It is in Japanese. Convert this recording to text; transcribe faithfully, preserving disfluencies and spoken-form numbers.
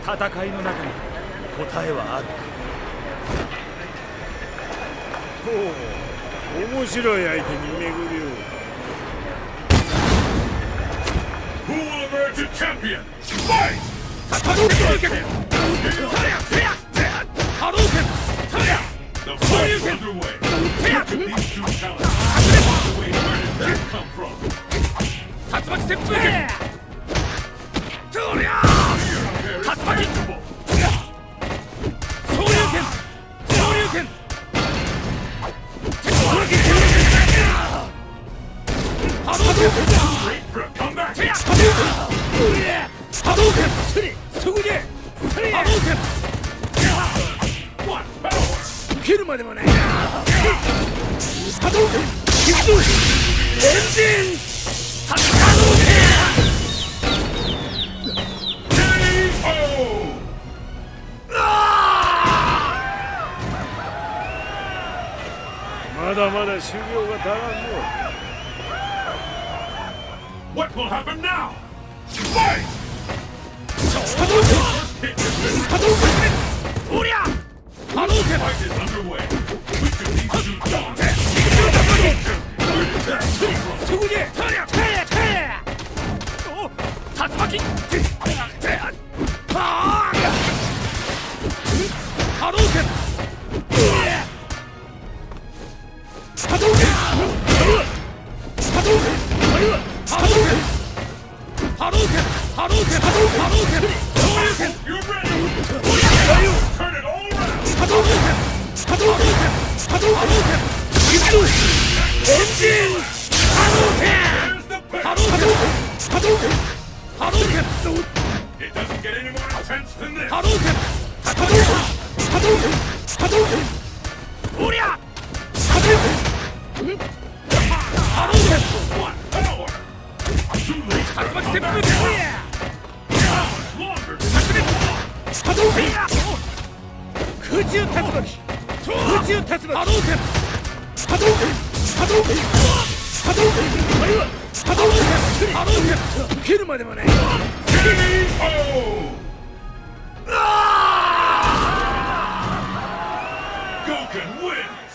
戦いの中に答えはある。 ほう、面白い相手に巡り合う。 Who will emerge a champion? Fight! The fight is underway. Which of these two talents away where did that come from? Great for a comeback. What power? 切るまでもないな。波動拳、キック、エンジン、波動拳。まだまだ修行が足らんの。 What will happen now? Fight! 波動拳、波動拳、おりゃ。波動拳。 Fight is underway. Which of these two talents? そこに。お、竜巻。はあ。波動拳。波動拳。波動拳。波動拳。波動拳。波動拳。波動拳。波動拳。 You're ready. Turn it all around. 波動拳。波動拳。波動拳。キック。エンジン。波動拳。波動拳。波動拳。波動拳。 It doesn't get any more intense than this. 波動拳。波動拳。波動拳。波動拳。おりゃ。波動拳。波動拳。 What power? Too late. 竜巻旋風拳。 Longer. 波動拳。空中竜巻。空中竜巻。波動拳。波動拳。波動拳。波動拳。波動拳。波動拳。切るまでもない。 Gouken win!